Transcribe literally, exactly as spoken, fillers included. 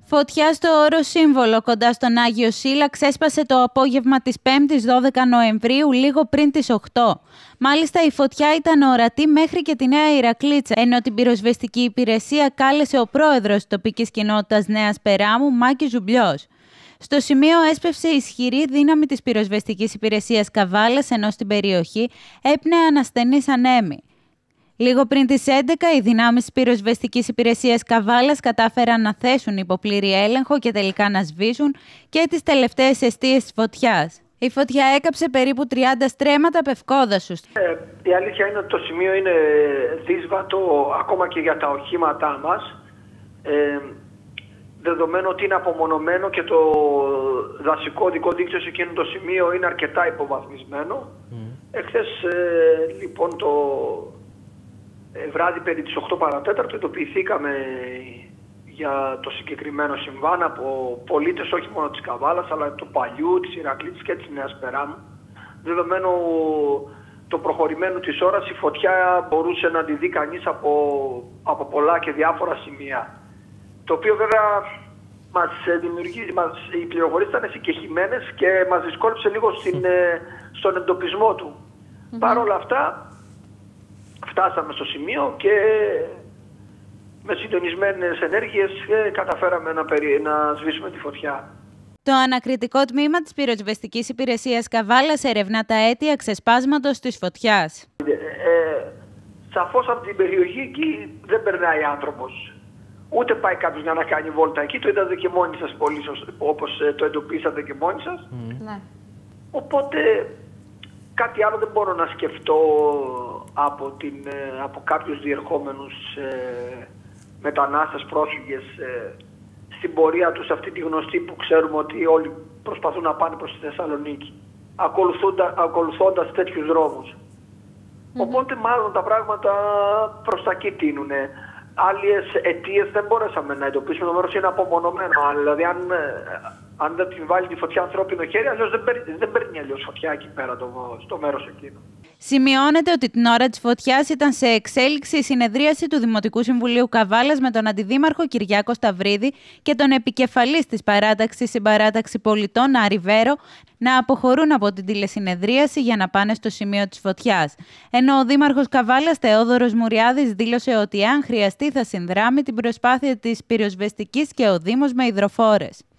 Φωτιά στο Όρο Σύμβολο, κοντά στον Άγιο Σύλλα, ξέσπασε το απόγευμα της πέμπτης δώδεκα Νοεμβρίου, λίγο πριν τις οκτώ. Μάλιστα, η φωτιά ήταν ορατή μέχρι και τη Νέα Ηρακλήτσα, ενώ την πυροσβεστική υπηρεσία κάλεσε ο πρόεδρος της τοπικής κοινότητας Νέας Περάμου, Μάκης Ζουμπλιός. Στο σημείο έσπευσε ισχυρή δύναμη της πυροσβεστικής υπηρεσίας Καβάλας, ενώ στην περιοχή έπνεαν ασθενείς ανέμοι. Λίγο πριν τις έντεκα, οι δυνάμεις της πυροσβεστικής υπηρεσίας Καβάλας κατάφεραν να θέσουν υπό πλήρη έλεγχο και τελικά να σβήσουν και τις τελευταίες αιστείες της φωτιάς. Η φωτιά έκαψε περίπου τριάντα στρέμματα πευκόδασους. Ε, η αλήθεια είναι ότι το σημείο είναι δύσβατο ακόμα και για τα οχήματά μας. Ε, δεδομένου ότι είναι απομονωμένο και το δασικό δικό δίκτυο σε εκείνο το σημείο είναι αρκετά υποβαθμισμένο. Mm. Εχθές ε, λοιπόν το βράδυ περί τις οκτώ παρά τέταρτο ειδοποιηθήκαμε για το συγκεκριμένο συμβάν από πολίτες όχι μόνο της Καβάλας αλλά του Παλιού, της Ηρακλήτης και της Νέας Περάμου. Δεδομένου το προχωρημένο της ώρας, η φωτιά μπορούσε να τη δει κανείς από, από πολλά και διάφορα σημεία. Το οποίο βέβαια μας δημιουργεί, μας, οι πληροφορίες ήταν συγκεχημένες και μας δυσκόλεψε λίγο στην, στον εντοπισμό του. Mm-hmm. Παρ' όλα αυτά φτάσαμε στο σημείο και με συντονισμένες ενέργειες καταφέραμε να, περι... να σβήσουμε τη φωτιά. Το ανακριτικό τμήμα της πυροσβεστικής υπηρεσίας Καβάλας ερευνά τα αίτια ξεσπάσματος της φωτιάς. Ε, ε, σαφώς από την περιοχή εκεί δεν περνάει άνθρωπος. Ούτε πάει κάποιος για να κάνει βόλτα εκεί, το είδατε και μόνοι σας πολύ σωστά, όπως το εντοπίσατε και μόνοι σας. Mm. Οπότε κάτι άλλο δεν μπορώ να σκεφτώ από, την, από κάποιους διερχόμενους ε, μετανάστες, πρόσφυγες ε, στην πορεία τους αυτή τη γνωστή που ξέρουμε ότι όλοι προσπαθούν να πάνε προς τη Θεσσαλονίκη ακολουθώντας τέτοιους δρόμους. Mm-hmm. Οπότε μάλλον τα πράγματα προς τα εκεί τίνουνε. Άλλες αιτίες δεν μπορέσαμε να εντοπίσουμε, το μέρος είναι απομονωμένο. Δηλαδή αν, αν δεν την βάλει τη φωτιά ανθρώπινο χέρι, αλλιώς δεν παίρνει, δεν παίρνει αλλιώς φωτιά εκεί πέρα το, στο μέρος εκείνο. Σημειώνεται ότι την ώρα της φωτιάς ήταν σε εξέλιξη η συνεδρίαση του Δημοτικού Συμβουλίου Καβάλας με τον Αντιδήμαρχο Κυριάκο Σταυρίδη και τον επικεφαλής της παράταξης Συμπαράταξη Πολιτών Άρη Βέρο να αποχωρούν από την τηλεσυνεδρίαση για να πάνε στο σημείο της φωτιάς. Ενώ ο Δήμαρχος Καβάλας Θεόδωρος Μουριάδης δήλωσε ότι αν χρειαστεί θα συνδράμει την προσπάθεια της πυροσβεστικής και ο Δήμος με υδροφόρες.